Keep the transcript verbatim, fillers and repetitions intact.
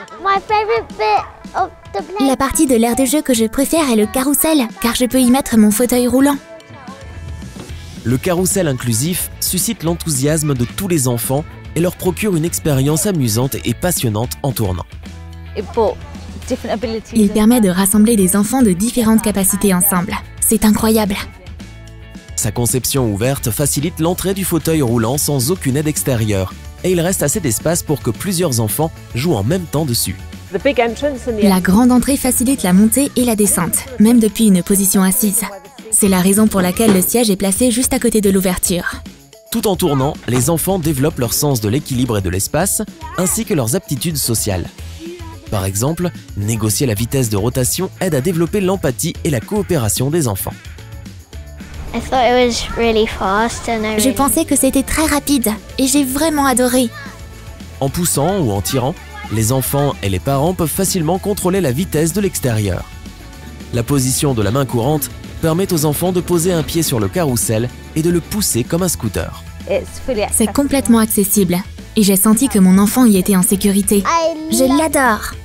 My favorite bit of the play. La partie de l'aire de jeu que je préfère est le carrousel, car je peux y mettre mon fauteuil roulant. Le carrousel inclusif suscite l'enthousiasme de tous les enfants et leur procure une expérience amusante et passionnante en tournant. Il permet de rassembler des enfants de différentes capacités ensemble. C'est incroyable. Sa conception ouverte facilite l'entrée du fauteuil roulant sans aucune aide extérieure et il reste assez d'espace pour que plusieurs enfants jouent en même temps dessus. La grande entrée facilite la montée et la descente, même depuis une position assise. C'est la raison pour laquelle le siège est placé juste à côté de l'ouverture. Tout en tournant, les enfants développent leur sens de l'équilibre et de l'espace, ainsi que leurs aptitudes sociales. Par exemple, négocier la vitesse de rotation aide à développer l'empathie et la coopération des enfants. I thought it was really fast and I Je really... pensais que c'était très rapide et j'ai vraiment adoré. En poussant ou en tirant, les enfants et les parents peuvent facilement contrôler la vitesse de l'extérieur. La position de la main courante permet aux enfants de poser un pied sur le carrousel et de le pousser comme un scooter. C'est complètement accessible et j'ai senti que mon enfant y était en sécurité. I Je love- l'adore.